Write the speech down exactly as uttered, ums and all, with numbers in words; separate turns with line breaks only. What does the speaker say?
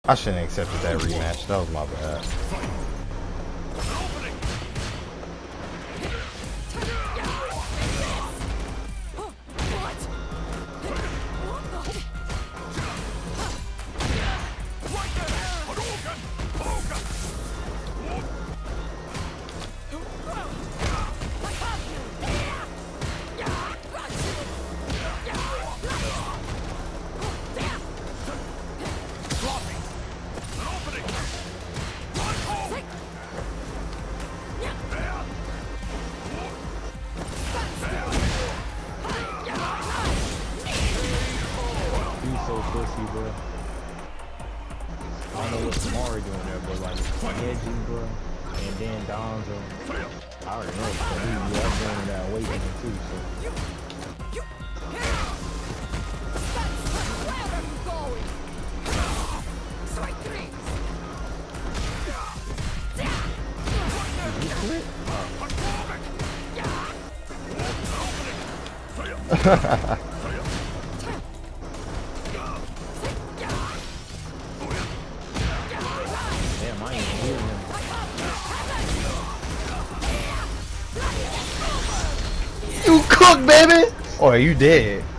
I shouldn't have accepted that rematch. That was my bad.
Pussy, bro. I don't know what Mari doing there, but like edgy, bro, and then Donzo. I already know it's gonna be. Yeah, I'm going that awakening too. So.
Ha ha. You cook, baby! Oh, you dead.